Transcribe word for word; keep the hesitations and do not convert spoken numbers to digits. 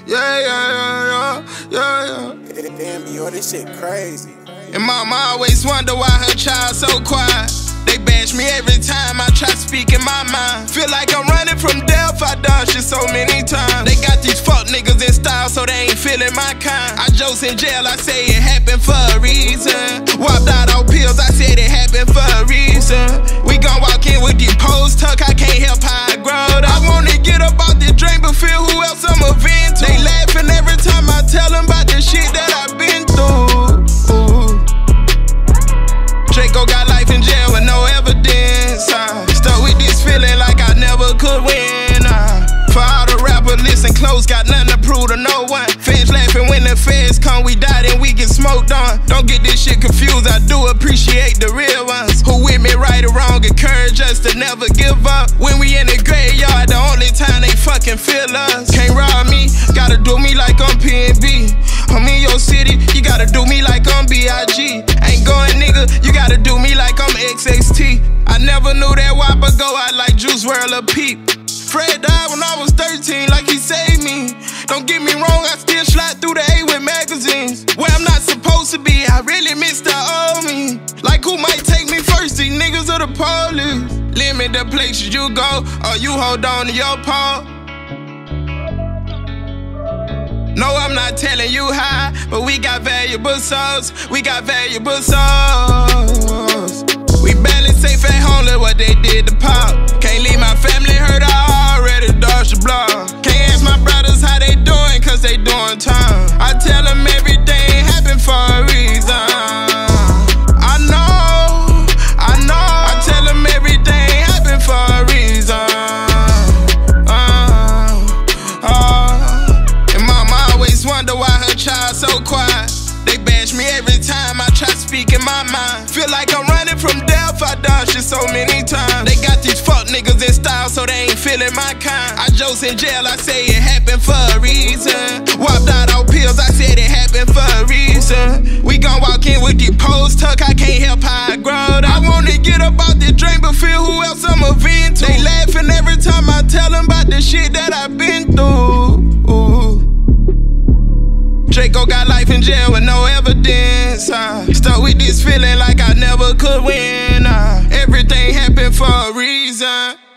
Yeah, yeah, yeah, yeah, yeah. Damn, yo, this shit crazy. And mama always wonder why her child so quiet. They bash me every time I try speaking my mind. Feel like I'm running from death, I done shit so many times. They got these fuck niggas in style, so they ain't feeling my kind. I jokes in jail, I say it happened for a reason. Whopped out on pills, I said it happened for a reason. We gon' walk in with these posts tuck, I can't help how I growed. I wanna get up out this drink, but feel who else I'm a vent to. They laughing every time I tell them about the shit that I've been through. Ooh. Draco got life in jail with no evidence. uh, Stuck with this feeling like I never could win. uh, For all the rappers, listen close, got nothing to prove to no one. Fans laughing when the feds come, we died and we get smoked on. Don't get this shit confused, I do appreciate the real ones who with me right or wrong, encourage us to never give up. When we in the graveyard, the only time they fucking feel us. Can't rob me, gotta do me like I'm P N B. I'm in your city, you gotta do me like I'm B I G. Ain't going nigga, you gotta do me like I'm X X T. I never knew that Whopper go out like Juice World or Peep. Fred died when I was thirteen, like he saved me. Don't get me wrong, I still slide through the A with magazines. Where I'm not supposed to be, I really miss the old me. Like who might take me first, these niggas or the police. Limit the places you go, or you hold on to your paw. No, I'm not telling you how, but we got valuable souls. We got valuable souls. We barely safe at home, look what they did to Pop. Can't leave my family hurt, I already dodged the block. Can't ask my brothers how they doing, cause they doing time. I tell them everything happened for a reason. I know, I know. I tell them everything happened for a reason. uh, uh. And mama always wonder why her child so quiet. They bash me every time I try speaking my mind. Feel like I'm running from death, I done shit so many times. They got these fuck niggas in style, so they ain't feeling my kind. I jokes in jail, I say it happened for a reason. Whopped out on pills, I said it happened for a reason. We gon' walk in with these posts tuck, I can't help how I growed. I wanna get up out this drink, but feel who else I'm a vent to. They laughing every time I tell them about the shit that I've been through. Ooh. Draco got life in jail with no evidence. uh, Stuck with this feeling like I never could win. uh, Everything happened for a reason.